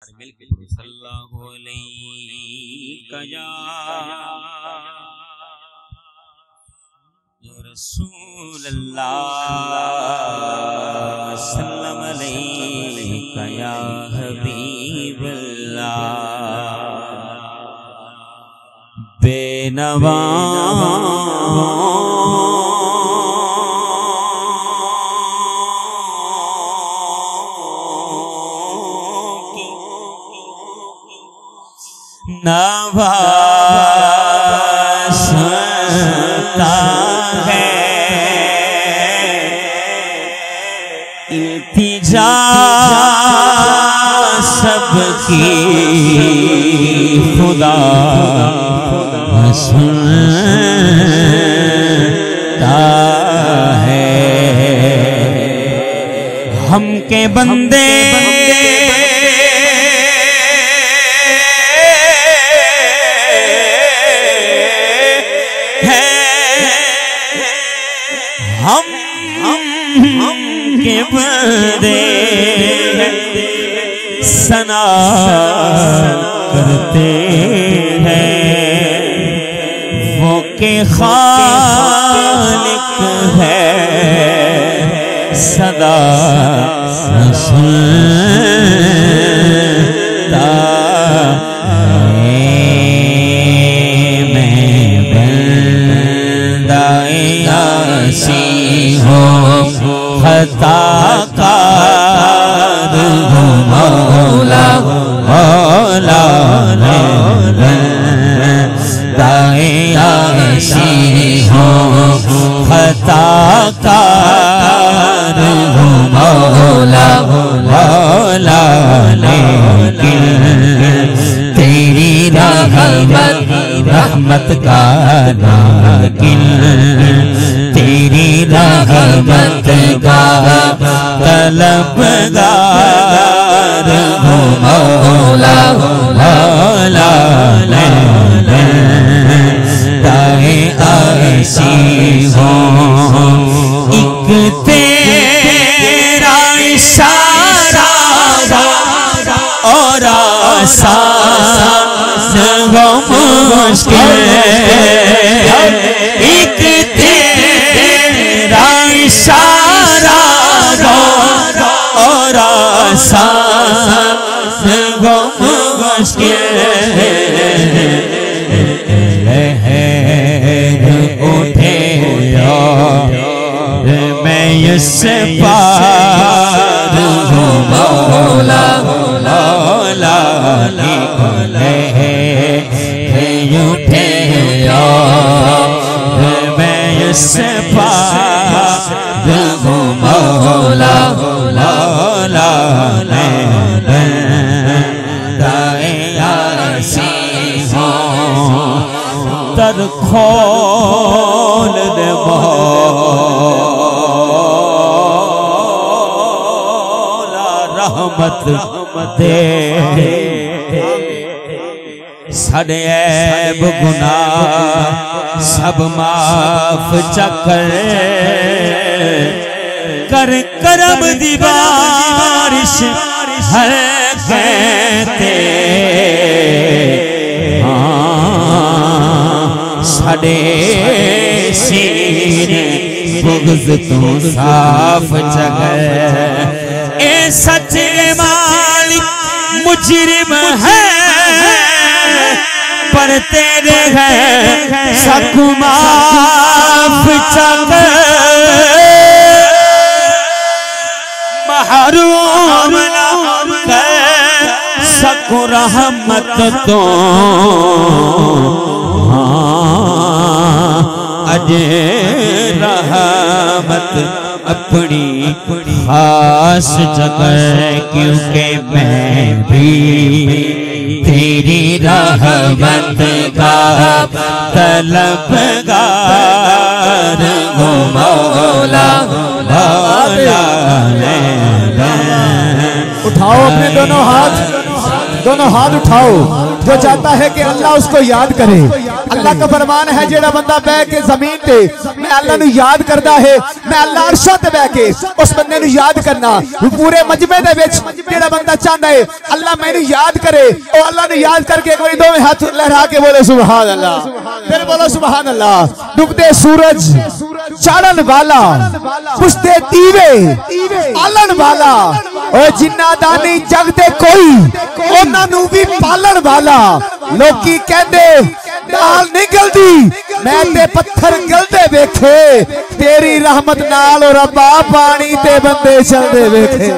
सल्लल्लाहु अलैहि या रसूल अल्लाह, सल्लम अलैका या हबीब अल्लाह। बेनवा नवाज़ता है इल्तिजा सबकी खुदा सुनता है। हम के बंदे के बंदे सना करते हैं वो के खालिक है सदा सुनता है। मैं बंदाए आसी हूँ खता कार हूँ मौला मौला बंदाए आसी हूँ खता कार हूँ मौला मौला, लेकिन तेरी रहमत का नाकिन तेरी रहमत का तलबगार हूँ मौला मौला। दाए आसी हूँ एक तेरा इशारा और आसान हो मुश्किल, एक तेरा इशारा और आसान हो मुश्किल। लहर उठे मैं इस पार हूँ मौला मौला, उठे मैं इस पार हूँ मौला मौला। दाए आसी हूँ तर खोल दे मौला रहमत दे साढ़े ऐब गुनाह सब माफ चकर कर करम दी बारिश हर कहते साढ़े सीने बुग़्ज़ तू साफ चकर। ए सच्चे मालिक मुजरिम है पर तेरे हैं सब माफ चकर। महरूम सकु रहमत तो अजे रहमत अपनी खास जगह, क्योंकि मैं भी तेरी रहमत का तलबगार हूँ मौला मौला। उठाओ अपने दोनों हाथ। दोनों हाथ उठाओ। जो चाहता है कि अल्लाह उसको याद करे, अल्लाह का फरमान है जेड़ा बंदा बह के जमीन ते मैं अल्लाह नु याद करदा है, मैं अल्लाह अर्शा ते बह के उस बंदे नु याद करना। पूरे मजमे दे विच जेड़ा बंदा चाहता है अल्लाह मैनू याद करे, ओ अल्लाह ने याद करके एक बार दोवें हाथ लहरा के बोले सुभान अल्लाह, फिर बोलो सुभान अल्लाह। डूबते सूरज चाड़न वाला, बुझते दीवे आलन वाला, ओ जिन्ना दा नहीं जगते कोई उन्हां नू भी पालन वाला। लोकी कहंदे दाल नहीं गलदी, मैं ते पत्थर गलदे वेखे, तेरी रहमत नाल ओ रब्बा पानी ते बंदे चलदे वेखे।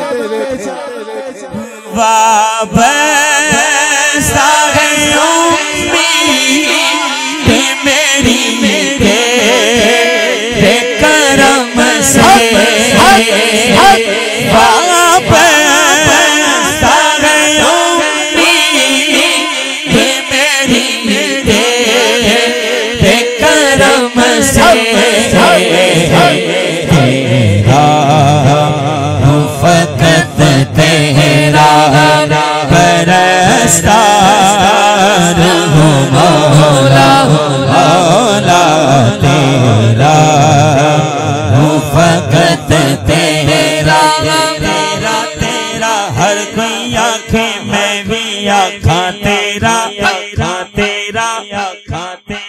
परस्तार हूँ मौला, मौला तेरा हूँ फकत तेरा, तेरा तेरा हर कोई आखे मैं भी आखा तेरा, आखा तेरा, आखा तेरा।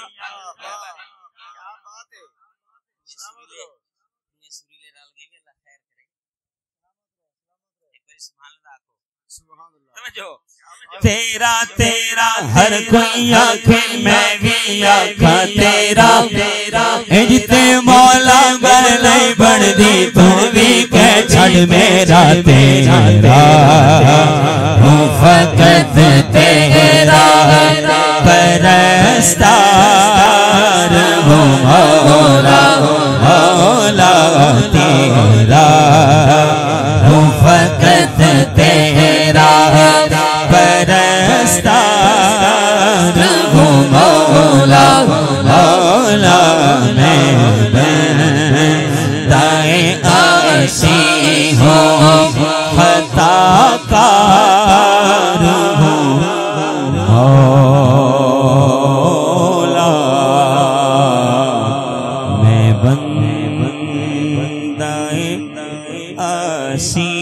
तेरा तेरा हर कोई आखे मैं भी आखा तेरा, तेरा जिते मौला गर नहीं बनदी तू भी कह छड़ मेरा तेरा हूँ फकत तेरा परस्तार हूँ मौला, मौला तेरा हूँ फकत तेरा परस्तार हूँ मौला, मौला मैं दाए आशी हूँ खताकार हूँ मौला मैं बंदाए आशी